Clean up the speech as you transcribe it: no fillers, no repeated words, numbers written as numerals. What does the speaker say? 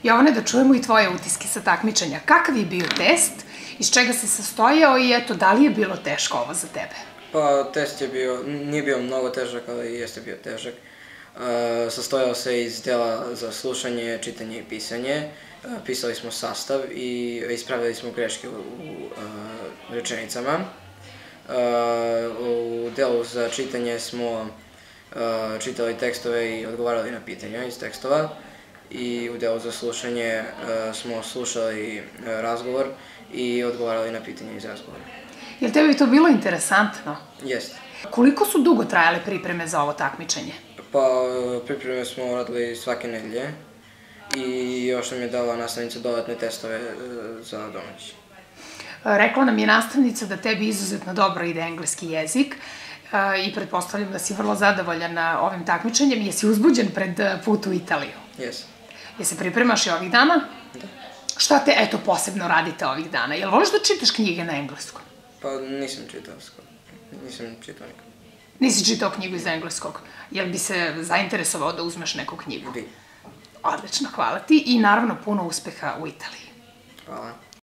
Jovane, da čujemo i tvoje utiske sa takmičenja. Kakav je bio test, iz čega se sastojao i eto, da li je bilo teško ovo za tebe? Pa, test je bio, nije bio mnogo težak, ali jeste bio težak. Sastojao se iz dela za slušanje, čitanje i pisanje. Pisali smo sastav i ispravili smo greške u rečenicama. U delu za čitanje smo čitali tekstove i odgovarali na pitanja iz tekstova. I u delu za slušanje smo slušali razgovor i odgovarali na pitanja iz razgovora. Je li tebi to bilo interesantno? Jeste. Koliko su dugo trajale pripreme za ovo takmičenje? Pa, pripreme smo radili svake nedelje i još nam je dala nastavnica dodatne testove za domaći. Rekla nam je nastavnica da tebi izuzetno dobro ide engleski jezik i pretpostavljam da si vrlo zadovoljan ovim takmičenjem. Jesi uzbuđen pred put u Italiju? Jesam. Jel se pripremaš i ovih dana? Da. Šta te, eto, posebno radite ovih dana? Jel voliš da čitaš knjige na engleskom? Pa nisam čitao nikad. Nisi čitao knjigu iz engleskog. Jel bi se zainteresovao da uzmeš neku knjigu? Bi. Odlično, hvala ti i naravno puno uspeha u Italiji. Hvala.